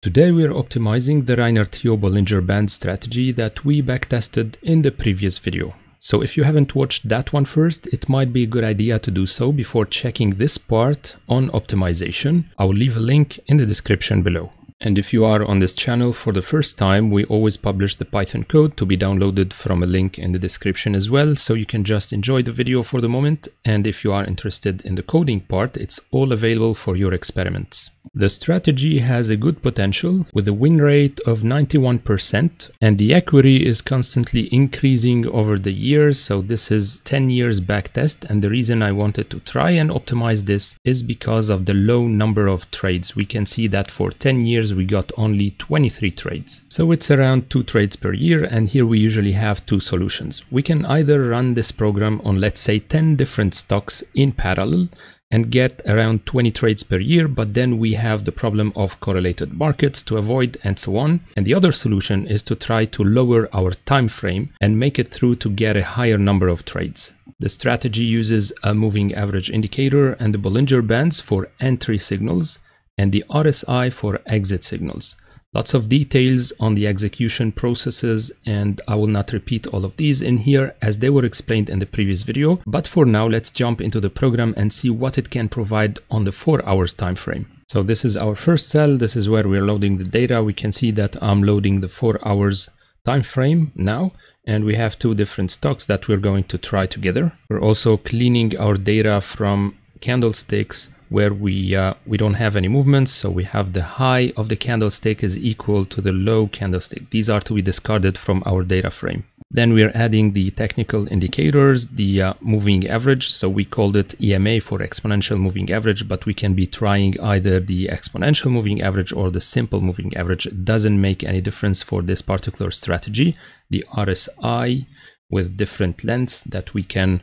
Today we are optimizing the Reiner-Thiot Bollinger Band strategy that we backtested in the previous video. So if you haven't watched that one first, it might be a good idea to do so before checking this part on optimization. I will leave a link in the description below. And if you are on this channel for the first time, we always publish the Python code to be downloaded from a link in the description as well, so you can just enjoy the video for the moment. And if you are interested in the coding part, it's all available for your experiments. The strategy has a good potential with a win rate of 91%, and the equity is constantly increasing over the years. So this is 10 years back test, and the reason I wanted to try and optimize this is because of the low number of trades. We can see that for 10 years we got only 23 trades. So it's around 2 trades per year, and here we usually have 2 solutions. We can either run this program on, let's say, 10 different stocks in parallel and get around 20 trades per year, but then we have the problem of correlated markets to avoid and so on. And the other solution is to try to lower our time frame and make it through to get a higher number of trades. The strategy uses a moving average indicator and the Bollinger Bands for entry signals and the RSI for exit signals. Lots of details on the execution processes, and I will not repeat all of these in here as they were explained in the previous video. But for now, let's jump into the program and see what it can provide on the 4 hours time frame. So this is our first cell. This is where we're loading the data. We can see that I'm loading the 4 hours time frame now, and we have 2 different stocks that we're going to try together. We're also cleaning our data from candlesticks where we don't have any movements, so we have the high of the candlestick is equal to the low candlestick. These are to be discarded from our data frame. Then we are adding the technical indicators, the moving average, so we called it EMA for exponential moving average, but we can be trying either the exponential moving average or the simple moving average. It doesn't make any difference for this particular strategy. The RSI with different lengths that we can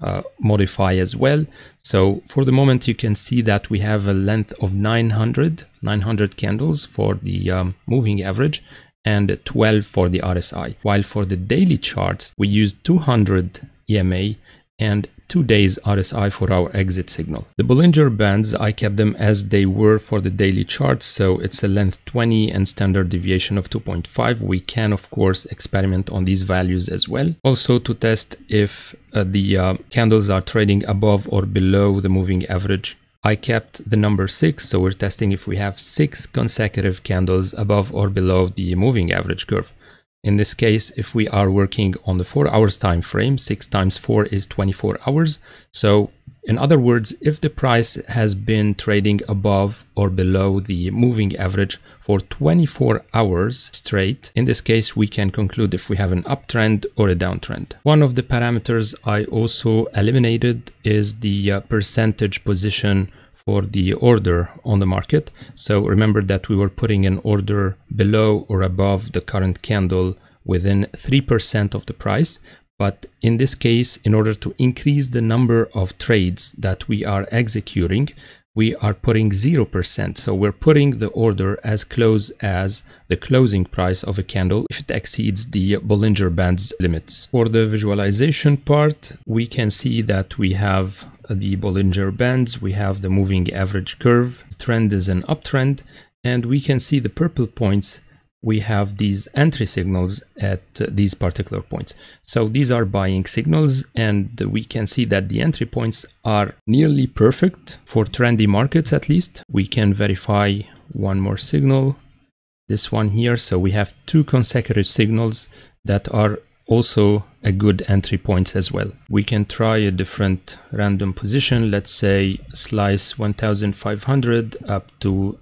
modify as well. So for the moment you can see that we have a length of 900 candles for the moving average and 12 for the RSI, while for the daily charts we use 200 EMA and 2 days RSI for our exit signal. The Bollinger Bands, I kept them as they were for the daily charts, so it's a length 20 and standard deviation of 2.5. We can of course experiment on these values as well. Also to test if the candles are trading above or below the moving average, I kept the number 6, so we're testing if we have 6 consecutive candles above or below the moving average curve. In this case, if we are working on the 4 hours time frame, 6 times 4 is 24 hours. So in other words, if the price has been trading above or below the moving average for 24 hours straight, in this case, we can conclude if we have an uptrend or a downtrend. One of the parameters I also eliminated is the percentage position for the order on the market. So remember that we were putting an order below or above the current candle within 3% of the price. But in this case, in order to increase the number of trades that we are executing, we are putting 0%. So we're putting the order as close as the closing price of a candle if it exceeds the Bollinger Bands limits. For the visualization part, we can see that we have the Bollinger Bands, we have the moving average curve, the trend is an uptrend, and we can see the purple points. We have these entry signals at these particular points. So these are buying signals, and we can see that the entry points are nearly perfect for trendy markets at least. We can verify one more signal, this one here. So we have 2 consecutive signals that are also a good entry points as well. We can try a different random position, let's say slice 1500 up to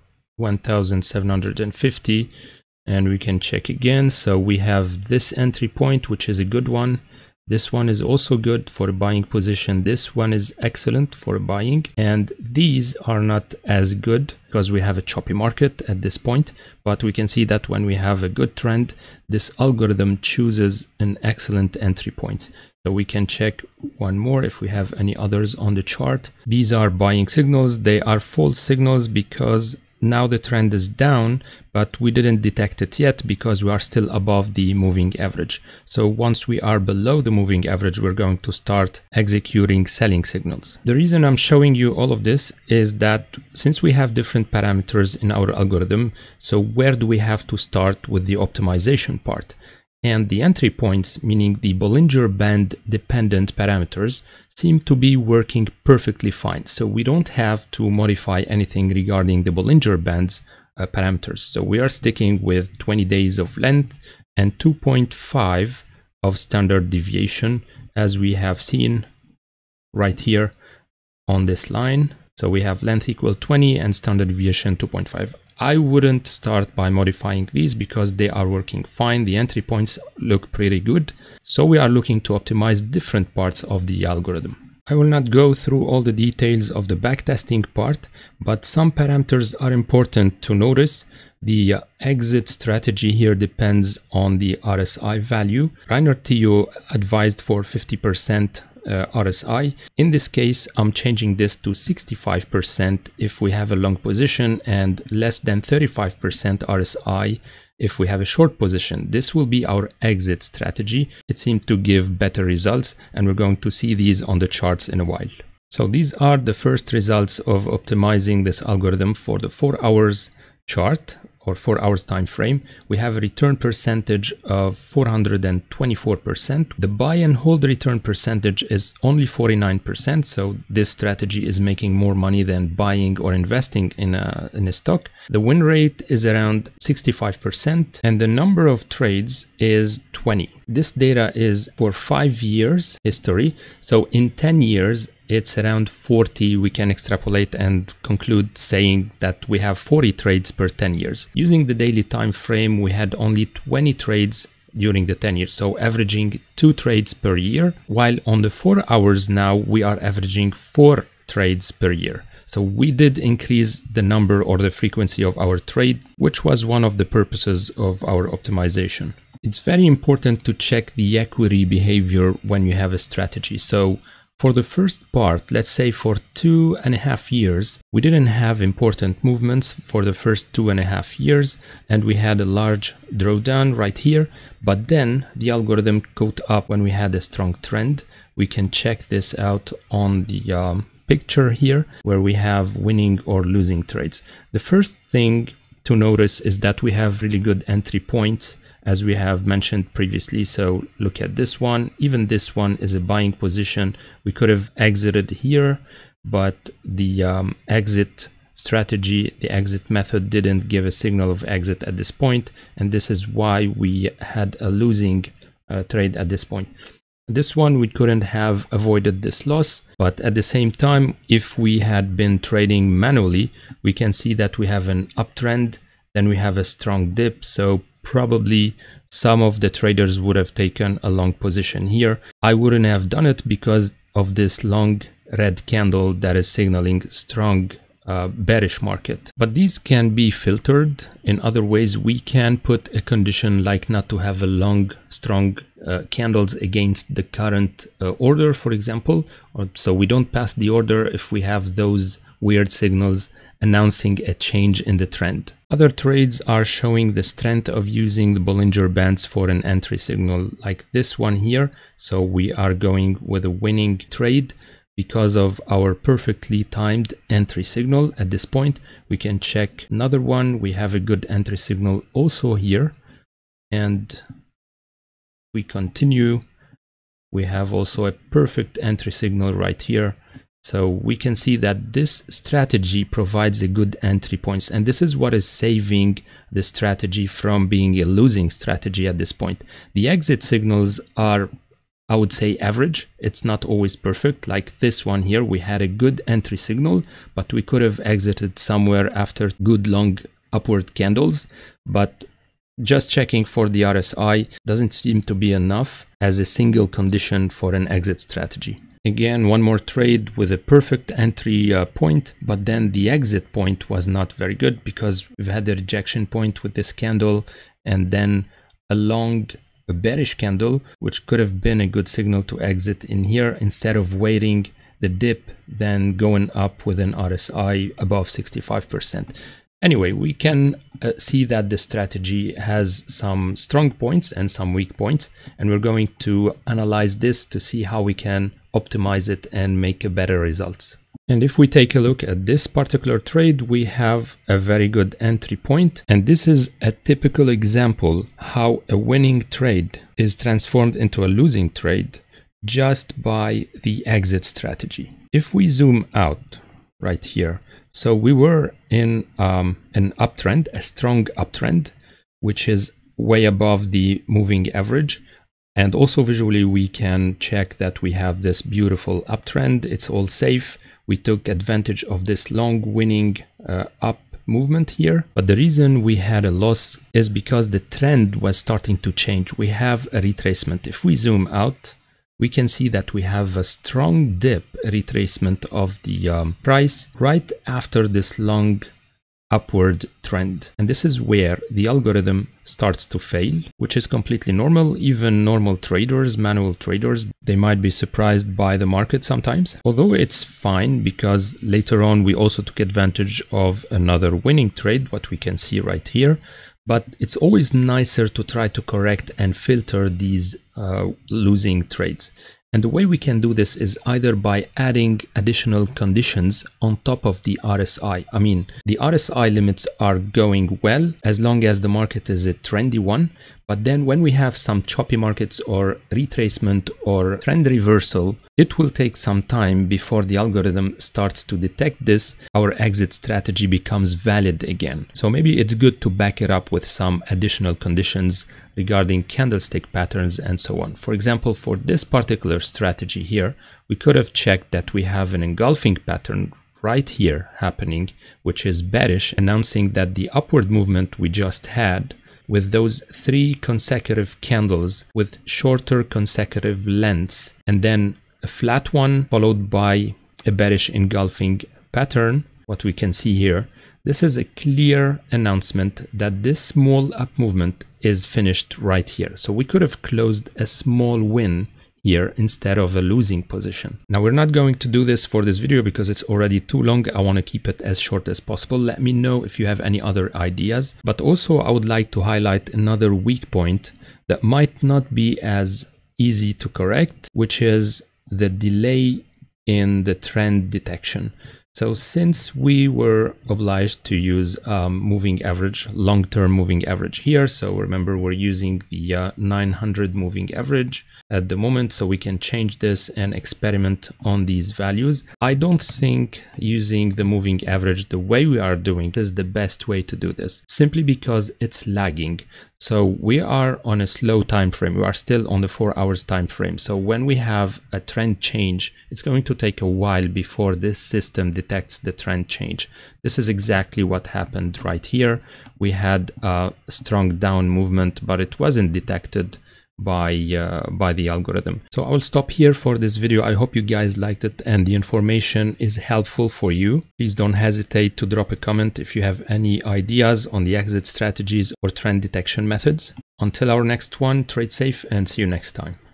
1750, and we can check again. So we have this entry point, which is a good one. This one is also good for a buying position. This one is excellent for buying, and these are not as good because we have a choppy market at this point. But we can see that when we have a good trend, this algorithm chooses an excellent entry point. So we can check one more if we have any others on the chart. These are buying signals. They are false signals because now the trend is down, but we didn't detect it yet because we are still above the moving average. So once we are below the moving average, we're going to start executing selling signals. The reason I'm showing you all of this is that since we have different parameters in our algorithm, so where do we have to start with the optimization part? And the entry points, meaning the Bollinger Band dependent parameters, seem to be working perfectly fine. So we don't have to modify anything regarding the Bollinger Bands parameters. So we are sticking with 20 days of length and 2.5 of standard deviation, as we have seen right here on this line. So we have length equal 20 and standard deviation 2.5. I wouldn't start by modifying these because they are working fine. The entry points look pretty good. So we are looking to optimize different parts of the algorithm. I will not go through all the details of the backtesting part, but some parameters are important to notice. The exit strategy here depends on the RSI value. Reinhard Thiel advised for 50% RSI. In this case, I'm changing this to 65% if we have a long position and less than 35% RSI if we have a short position. This will be our exit strategy. It seemed to give better results, and we're going to see these on the charts in a while. So these are the first results of optimizing this algorithm for the 4 hours chart or 4 hours time frame. We have a return percentage of 424%. The buy and hold return percentage is only 49%. So this strategy is making more money than buying or investing in a stock. The win rate is around 65% and the number of trades is 20. This data is for 5 years history. So in 10 years, it's around 40. We can extrapolate and conclude saying that we have 40 trades per 10 years. Using the daily time frame, we had only 20 trades during the 10 years, so averaging 2 trades per year, while on the 4 hours now we are averaging 4 trades per year. So we did increase the number or the frequency of our trade, which was one of the purposes of our optimization. It's very important to check the equity behavior when you have a strategy. So for the first part, let's say for 2.5 years, we didn't have important movements for the first 2.5 years, and we had a large drawdown right here. But then the algorithm caught up when we had a strong trend. We can check this out on the picture here, where we have winning or losing trades. The first thing to notice is that we have really good entry points, as we have mentioned previously. So look at this one. Even this one is a buying position. We could have exited here, but the exit strategy, the exit method didn't give a signal of exit at this point. And this is why we had a losing trade at this point. This one, we couldn't have avoided this loss, but at the same time, if we had been trading manually, we can see that we have an uptrend, then we have a strong dip. So probably some of the traders would have taken a long position here. I wouldn't have done it because of this long red candle that is signaling strong bearish market. But these can be filtered in other ways. We can put a condition like not to have a long strong candles against the current order, for example, so we don't pass the order if we have those weird signals announcing a change in the trend. Other trades are showing the strength of using the Bollinger Bands for an entry signal like this one here. So we are going with a winning trade because of our perfectly timed entry signal. At this point, we can check another one. We have a good entry signal also here. And we continue. We have also a perfect entry signal right here. So we can see that this strategy provides a good entry points, and this is what is saving the strategy from being a losing strategy at this point. The exit signals are, I would say, average. It's not always perfect. Like this one here, we had a good entry signal, but we could have exited somewhere after good long upward candles. But just checking for the RSI doesn't seem to be enough as a single condition for an exit strategy. Again, one more trade with a perfect entry point, but then the exit point was not very good because we've had a rejection point with this candle and then a long bearish candle, which could have been a good signal to exit in here instead of waiting the dip, then going up with an RSI above 65%. Anyway, we can see that the strategy has some strong points and some weak points, and we're going to analyze this to see how we can optimize it and make better results. And if we take a look at this particular trade, we have a very good entry point, and this is a typical example how a winning trade is transformed into a losing trade just by the exit strategy. If we zoom out right here, so we were in an uptrend, a strong uptrend, which is way above the moving average. And also visually, we can check that we have this beautiful uptrend. It's all safe. We took advantage of this long winning up movement here. But the reason we had a loss is because the trend was starting to change. We have a retracement. If we zoom out, we can see that we have a strong dip retracement of the price right after this long upward trend. And this is where the algorithm starts to fail, which is completely normal. Even normal traders, manual traders, they might be surprised by the market sometimes. Although it's fine because later on we also took advantage of another winning trade, what we can see right here. But it's always nicer to try to correct and filter these losing trades. And the way we can do this is either by adding additional conditions on top of the RSI. I mean, the RSI limits are going well as long as the market is a trendy one. But then when we have some choppy markets or retracement or trend reversal, it will take some time before the algorithm starts to detect this. Our exit strategy becomes valid again. So maybe it's good to back it up with some additional conditions regarding candlestick patterns and so on. For example, for this particular strategy here, we could have checked that we have an engulfing pattern right here happening, which is bearish, announcing that the upward movement we just had with those 3 consecutive candles with shorter consecutive lengths, and then a flat one followed by a bearish engulfing pattern, what we can see here. This is a clear announcement that this small up movement is finished right here. So we could have closed a small win here instead of a losing position. Now we're not going to do this for this video because it's already too long. I want to keep it as short as possible. Let me know if you have any other ideas. But also I would like to highlight another weak point that might not be as easy to correct, which is the delay in the trend detection. So since we were obliged to use moving average, long-term moving average here, so remember we're using the 900 moving average at the moment, so we can change this and experiment on these values. I don't think using the moving average the way we are doing is the best way to do this, simply because it's lagging. So we are on a slow time frame. We are still on the 4 hours time frame. So when we have a trend change, it's going to take a while before this system detects the trend change. This is exactly what happened right here. We had a strong down movement, but it wasn't detected by the algorithm. So I will stop here for this video. I hope you guys liked it and the information is helpful for you. Please don't hesitate to drop a comment if you have any ideas on the exit strategies or trend detection methods. Until our next one, trade safe and see you next time.